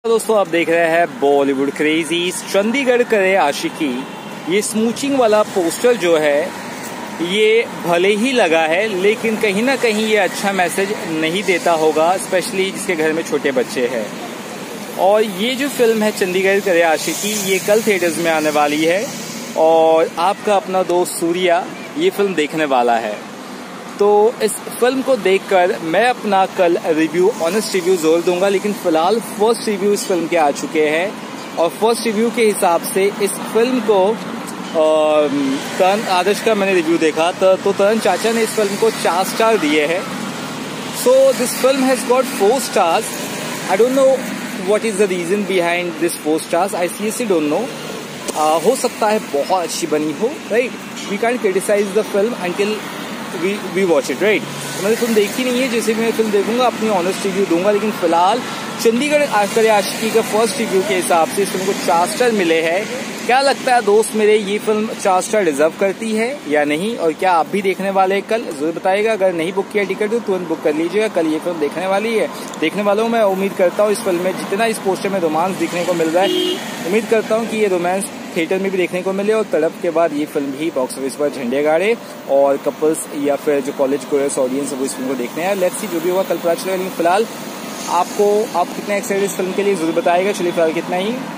दोस्तों आप देख रहे हैं बॉलीवुड क्रेजी चंडीगढ़ करे आशिकी। ये स्मूचिंग वाला पोस्टर जो है ये भले ही लगा है लेकिन कहीं ना कहीं ये अच्छा मैसेज नहीं देता होगा, स्पेशली जिसके घर में छोटे बच्चे हैं। और ये जो फिल्म है चंडीगढ़ करे आशिकी ये कल थिएटर्स में आने वाली है और आपका अपना दोस्त सूर्या ये फिल्म देखने वाला है। तो इस फिल्म को देखकर मैं अपना कल रिव्यू ऑनेस्ट रिव्यू जरूर दूंगा, लेकिन फिलहाल फर्स्ट रिव्यू इस फिल्म के आ चुके हैं और फर्स्ट रिव्यू के हिसाब से इस फिल्म को तरण आदर्श का मैंने रिव्यू देखा तो तरण चाचा ने इस फिल्म को 4 स्टार दिए हैं। So this film has got 4 stars. I don't know what is the reason behind this 4 stars. I seriously don't know. हो सकता है बहुत अच्छी बनी हो, right. We can criticise the film until we watch it, right. मैंने film देखी नहीं है, जैसे मैं फिल्म देखूंगा अपनी ऑनेस्ट रिव्यू दूंगा। लेकिन फिलहाल चंडीगढ़ करे आशिकी का फर्स्ट रिव्यू के हिसाब से इस फिल्म को 4 स्टार मिले हैं। क्या लगता है दोस्त मेरे, ये फिल्म 4 स्टार डिजर्व करती है या नहीं? और क्या आप भी देखने वाले हैं कल? जरूर बताइएगा। अगर नहीं बुक किया टिकट तो तुरंत बुक कर लीजिएगा, कल ये फिल्म देखने वाली है। देखने वालों मैं उम्मीद करता हूँ इस फिल्म में जितना इस पोस्टर में रोमांस देखने को मिल रहा है, उम्मीद करता हूँ कि ये रोमांस थिएटर में भी देखने को मिले और तड़प के बाद ये फिल्म भी बॉक्स ऑफिस पर झंडे गाड़े और कपल्स या फिर जो कॉलेज गोयर्स ऑडियंस है वो इस फिल्म को देखने आए। लेट्स सी जो भी होगा कल पता चलेगा। लेकिन फिलहाल आप कितना एक्साइटेड इस फिल्म के लिए जरूर बताइएगा। चलिए फिलहाल कितना ही।